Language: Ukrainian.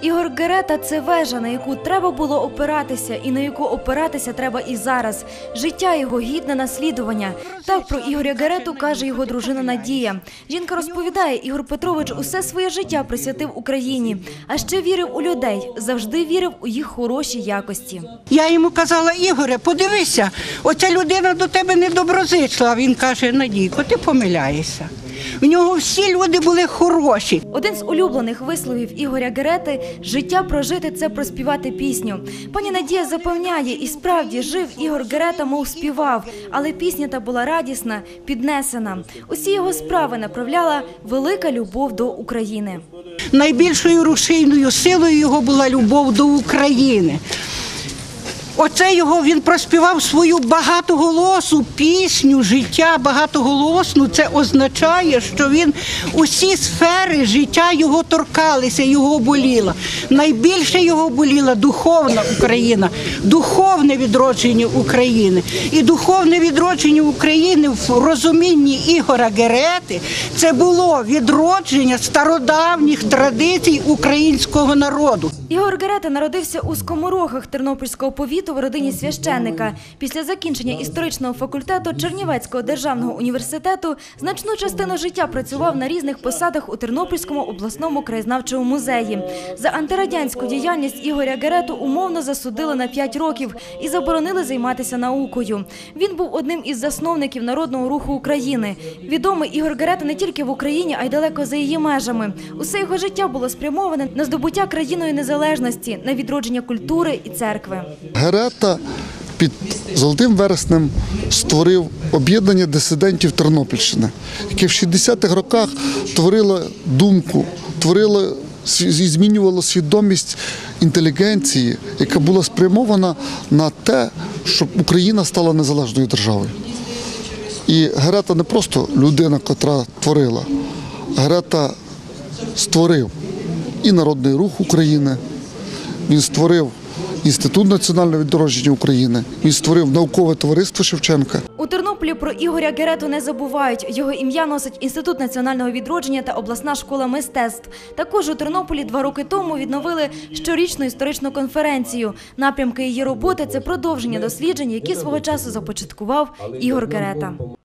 Ігор Герета – це вежа, на яку треба було опиратися і на яку опиратися треба і зараз. Життя його гідне наслідування. Так про Ігоря Герету каже його дружина Надія. Жінка розповідає, Ігор Петрович усе своє життя присвятив Україні. А ще вірив у людей, завжди вірив у їх хороші якості. Я йому казала: Ігоре, подивися, оця людина до тебе недоброзичла. А він каже: Надійко, ти помиляєшся. В нього всі люди були хороші. Один з улюблених висловів Ігоря Герети – життя прожити – це проспівати пісню. Пані Надія запевняє, і справді жив Ігор Герета, мов співав, але пісня та була радісна, піднесена. Усі його справи направляла велика любов до України. Найбільшою рушійною силою його була любов до України. Оце його, він проспівав свою багатоголосу пісню, життя багатоголосну. Це означає, що він усі сфери життя його торкалися, його боліла. Найбільше його боліла духовна Україна, духовне відродження України. І духовне відродження України в розумінні Ігоря Герети – це було відродження стародавніх традицій українського народу. Ігор Герета народився у Скоморохах Тернопільського повіту в родині священника. Після закінчення історичного факультету Чернівецького державного університету значну частину життя працював на різних посадах у Тернопільському обласному краєзнавчому музеї. За антирадянську діяльність Ігоря Герету умовно засудили на 5 років і заборонили займатися наукою. Він був одним із засновників Народного руху України. Відомий Ігор Герета не тільки в Україні, а й далеко за її межами. Усе його життя було спрямоване на здобуття країною незалежності, на відродження культури і церкви. Герета під Золотим Вереснем створив об'єднання дисидентів Тернопільщини, яке в 60-х роках творило думку, творило і змінювало свідомість інтелігенції, яка була спрямована на те, щоб Україна стала незалежною державою. І Герета не просто людина, яка творила, Герета створив і Народний рух України, він створив Інститут національного відродження України, він створив наукове товариство Шевченка. У Тернополі про Ігоря Герету не забувають. Його ім'я носить Інститут національного відродження та обласна школа мистецтв. Також у Тернополі 2 роки тому відновили щорічну історичну конференцію. Напрямки її роботи – це продовження досліджень, які свого часу започаткував Ігор Герета.